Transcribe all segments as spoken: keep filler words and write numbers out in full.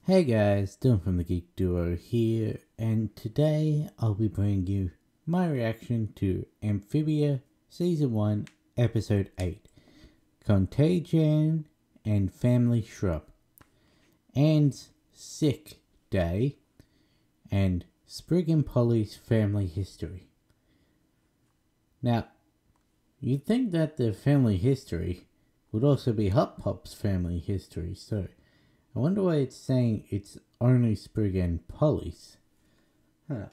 Hey guys, Dylan from the Geek Duo here, and today I'll be bringing you my reaction to Amphibia Season one, Episode eight, Contagion and Family Shrub, Anne's Sick Day, and Sprig and Polly's Family History. Now, you'd think that the family history would also be Hop Pop's family history, so I wonder why it's saying it's only Sprig and Polly's. Huh.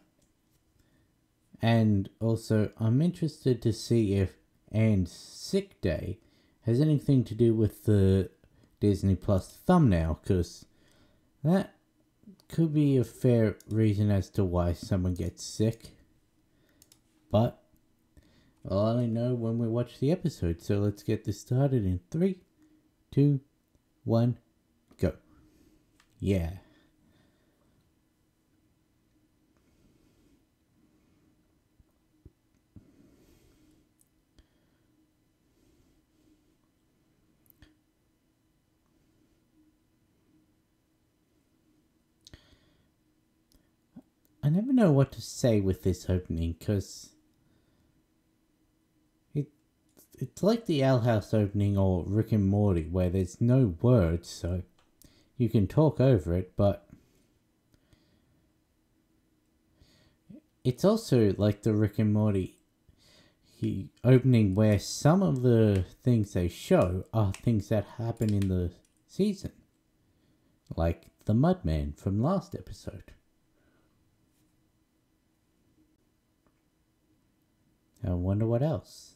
And also, I'm interested to see if Anne's Sick Day has anything to do with the Disney Plus thumbnail, because that could be a fair reason as to why someone gets sick. But I'll only know when we watch the episode, so let's get this started in three, two, one, go. Yeah. I never know what to say with this opening, because it, it's like the Owl House opening or Rick and Morty, where there's no words, so you can talk over it, but it's also like the Rick and Morty he, opening, where some of the things they show are things that happen in the season, like the Mudman from last episode. I wonder what else.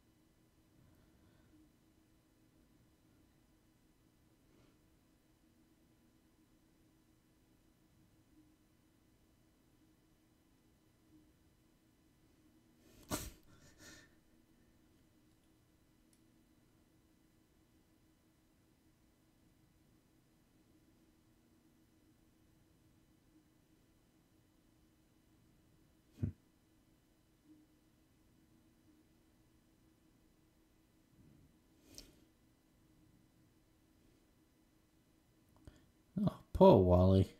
Oh, poor Wally.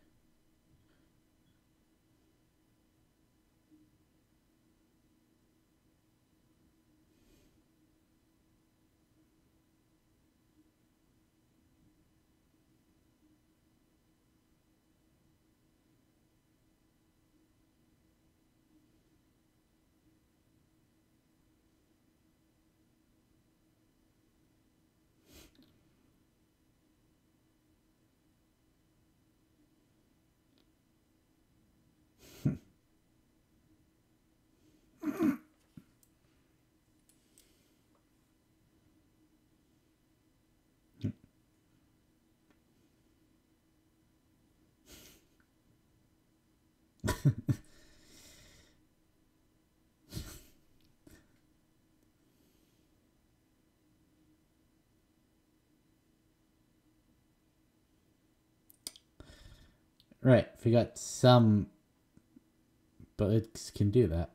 Right, forgot some birds can do that.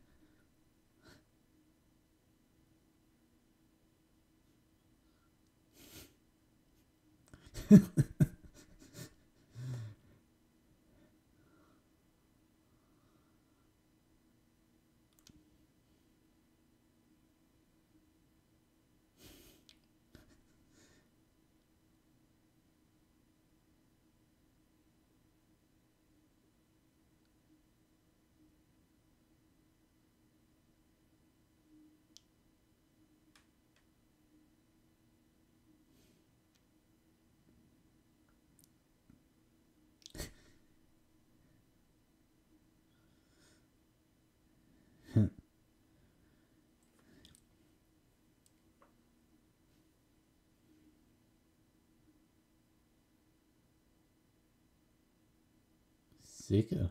Zika.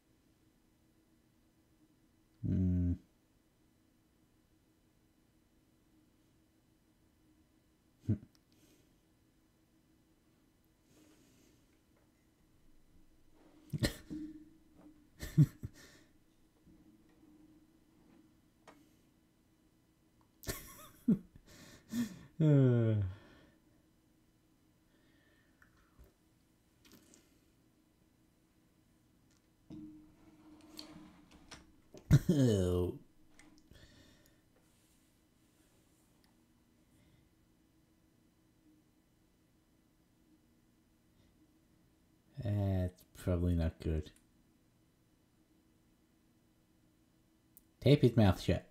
Mm. Uh. Oh. That's probably not good. Tape his mouth shut.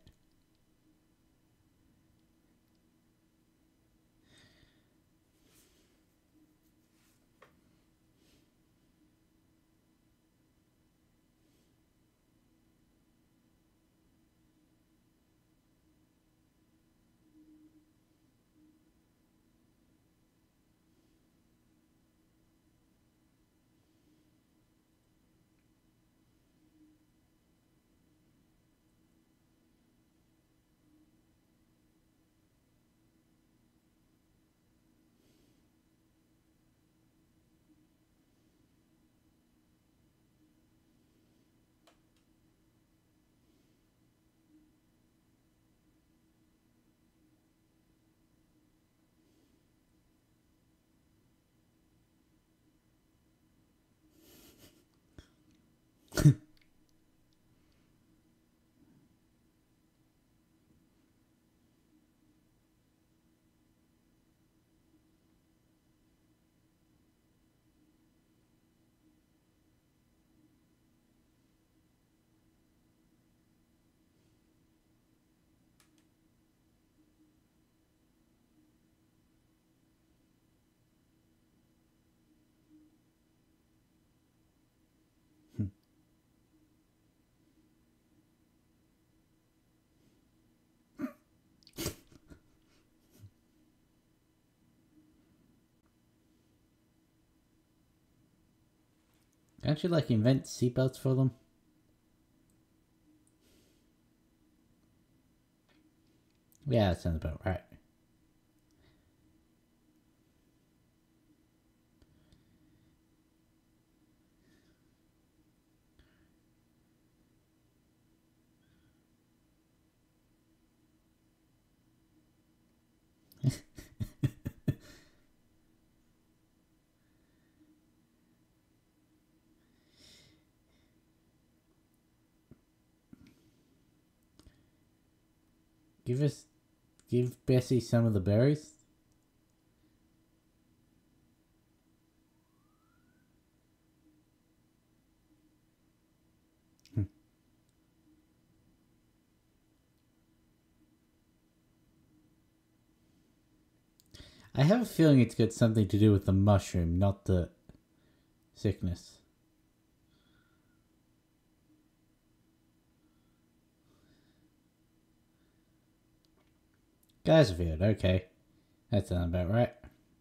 Can't you, like, invent seatbelts for them? Yeah, that sounds about right. Give us... Give Bessie some of the berries. I have a feeling it's got something to do with the mushroom, not the sickness. Geyserfield, okay. That sounds about right.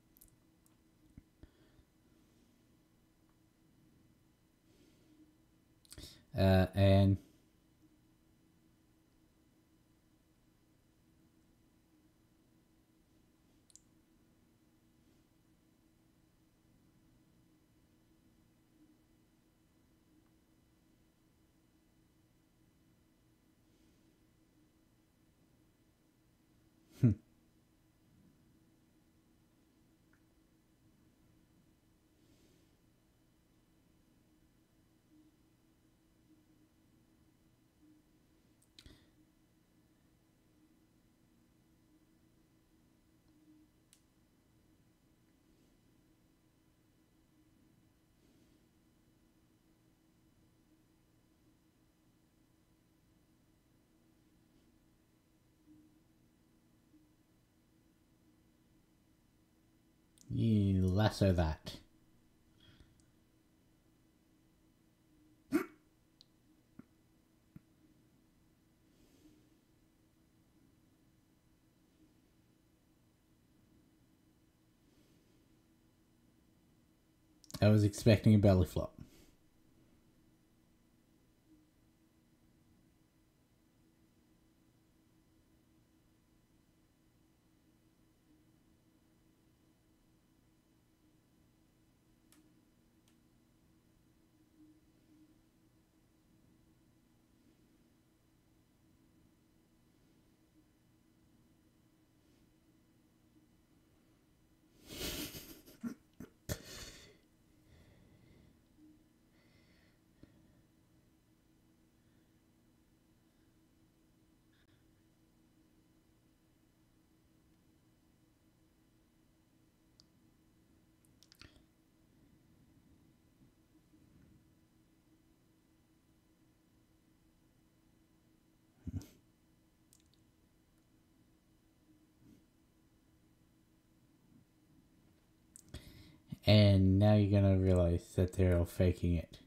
Uh, and... You lasso that. I was expecting a belly flop. And now you're gonna realize that they're all faking it.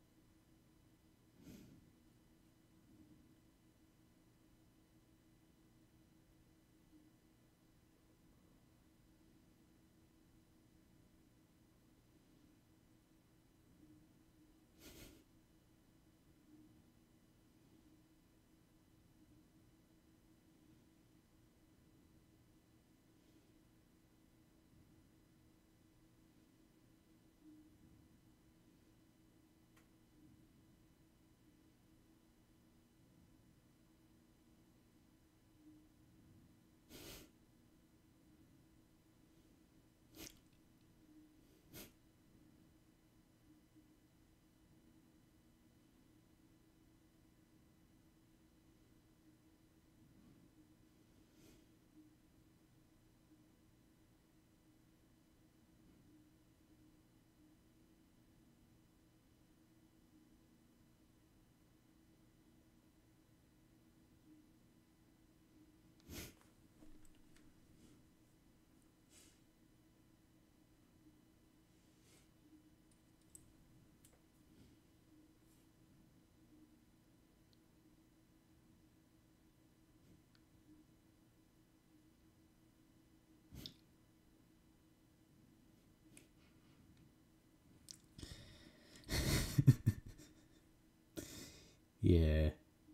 Yeah.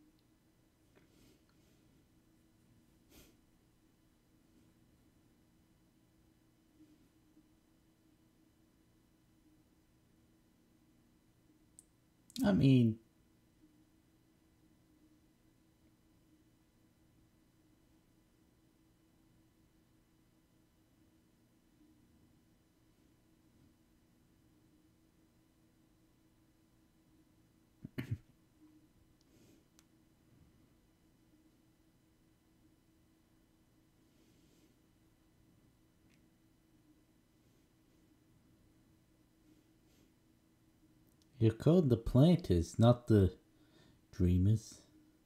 I mean, you're called the planters, not the dreamers.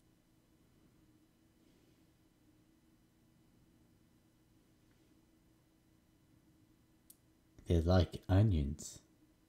They're like onions.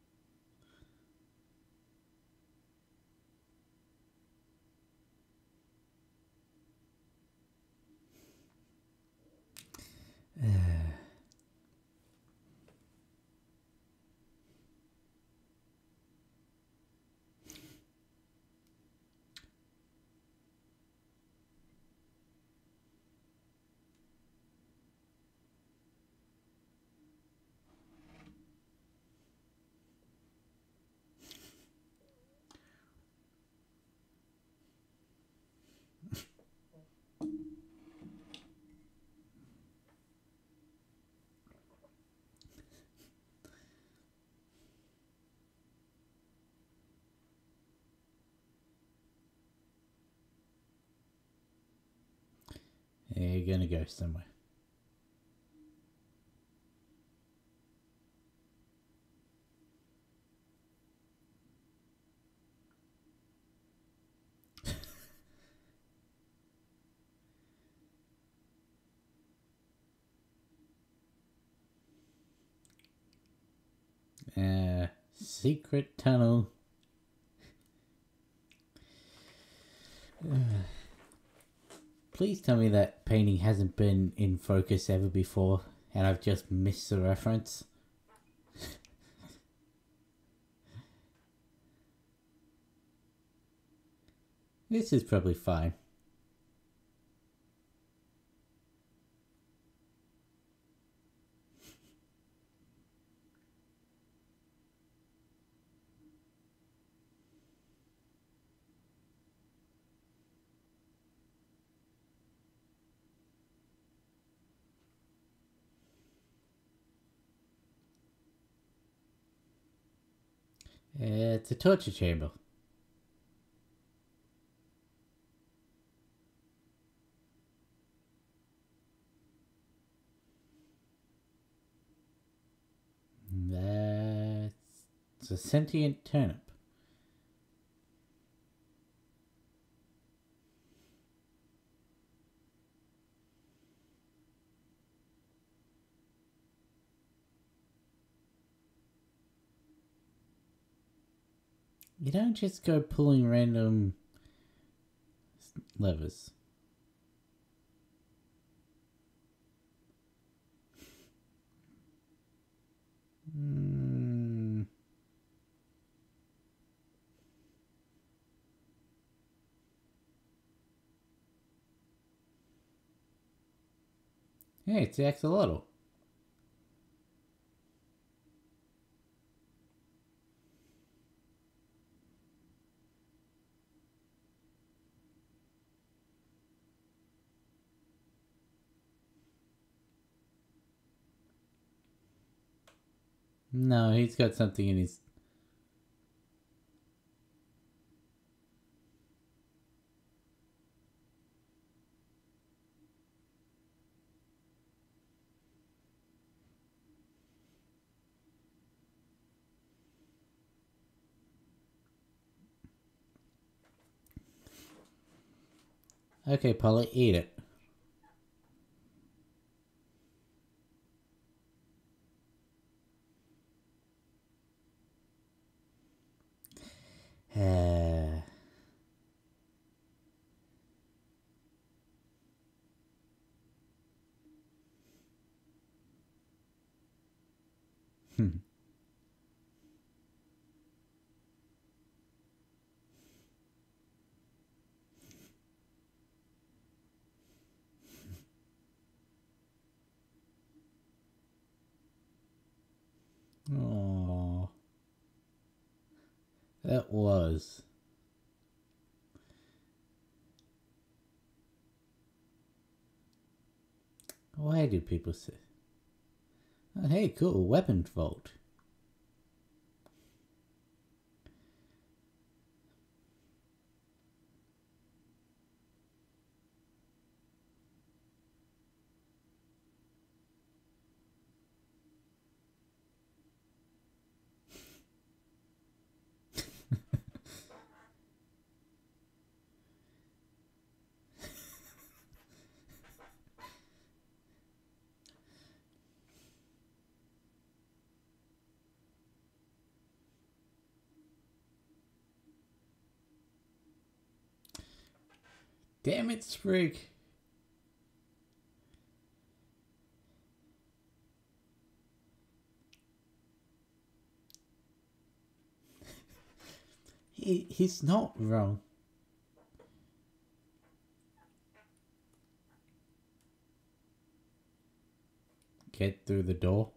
You're gonna go somewhere. Uh, secret tunnel. Please tell me that painting hasn't been in focus ever before and I've just missed the reference. This is probably fine. It's a torture chamber. That's a sentient turnip. You don't just go pulling random levers. Mm. Hey, it's the axolotl. No, he's got something in his... Okay, Polly, eat it. Uh... Hmm. Aww. That was. Why do people say... Oh, hey, cool, weapon vault. Damn it, Sprig. He, he's not wrong. Get through the door.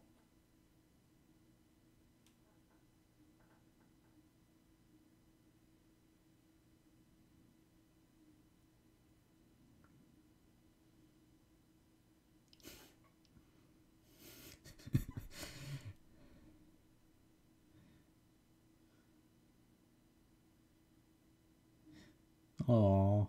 Aww.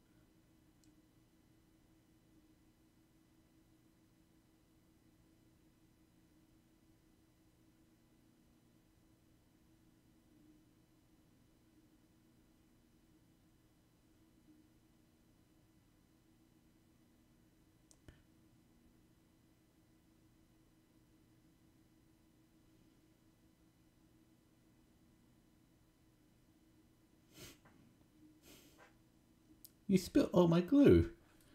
You spilled all my glue.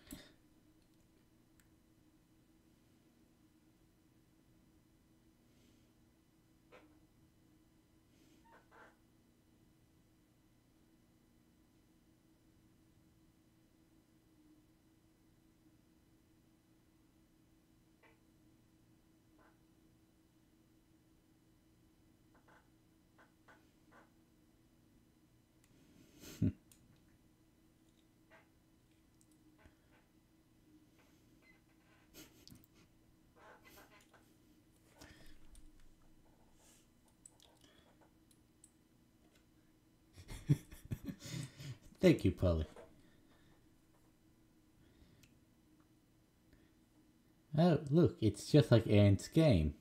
Thank you, Polly. Oh, look, it's just like Anne's game.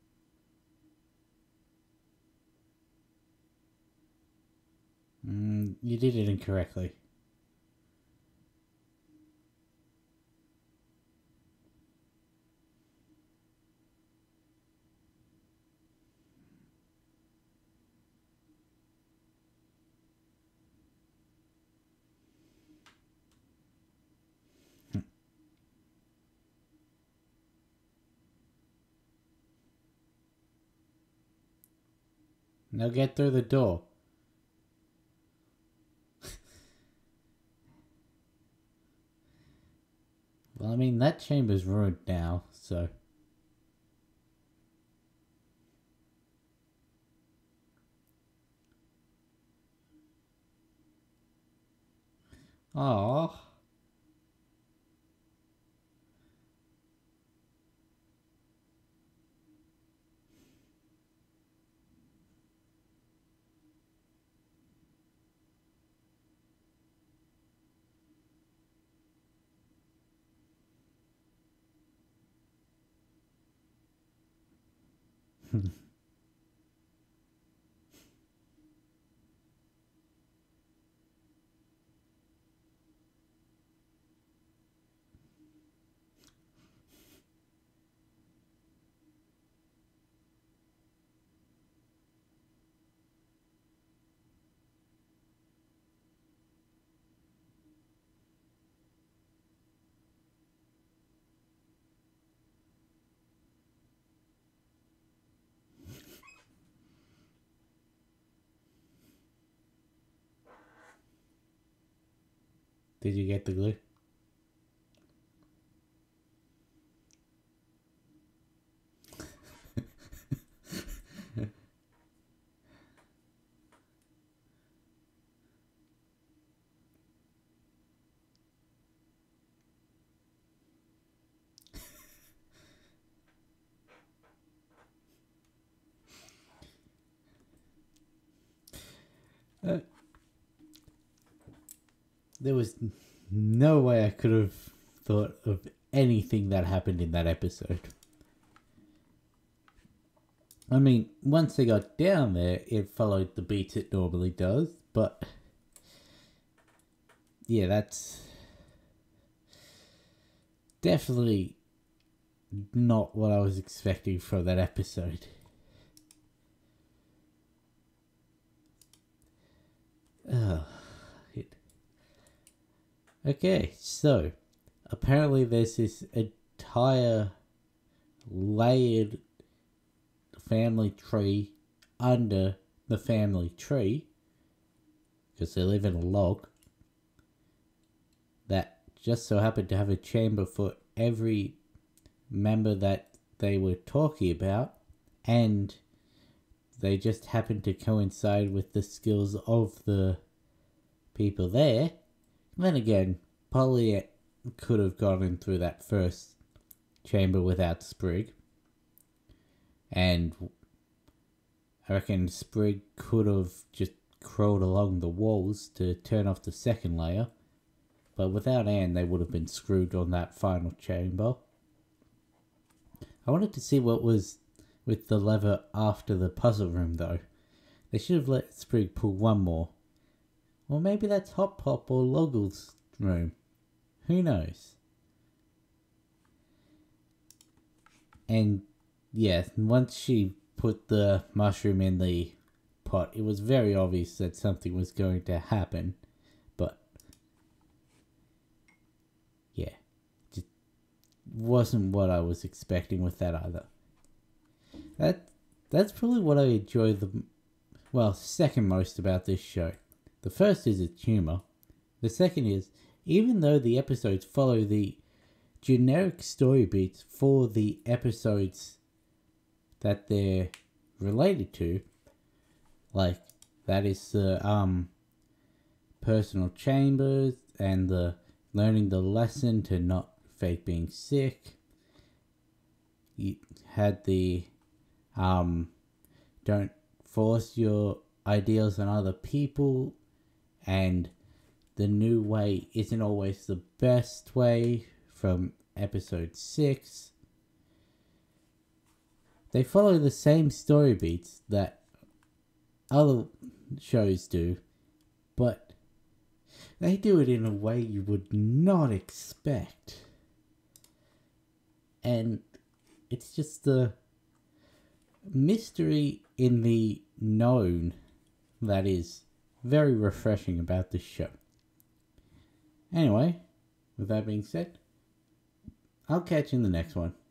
Mm, You did it incorrectly. Now get through the door. Well, I mean, that chamber's ruined now, so... Aww. Did you get the glue? uh, there was no way I could have thought of anything that happened in that episode. I mean, once they got down there, it followed the beats it normally does, but... yeah, that's... definitely not what I was expecting from that episode. Oh, it... Okay, so... apparently there's this entire layered family tree under the family tree, because they live in a log, that just so happened to have a chamber for every member that they were talking about, and they just happened to coincide with the skills of the people there. Then again, Polly could have gotten through that first chamber without Sprig, and I reckon Sprig could have just crawled along the walls to turn off the second layer, but without Anne they would have been screwed on that final chamber. I wanted to see what was with the lever after the puzzle room though. They should have let Sprig pull one more. Or maybe that's Hop Pop or Loggle's room. Who knows? And yeah, once she put the mushroom in the pot, it was very obvious that something was going to happen. But yeah, just wasn't what I was expecting with that either. That that's probably what I enjoy the well second most about this show. The first is its humor. The second is, even though the episodes follow the generic story beats for the episodes that they're related to, like that is the um personal chambers and the learning the lesson to not fake being sick. You had the um don't force your ideals on other people, and the new way isn't always the best way from episode six. They follow the same story beats that other shows do, but they do it in a way you would not expect. And it's just the mystery in the known that is very refreshing about this show. Anyway, with that being said, I'll catch you in the next one.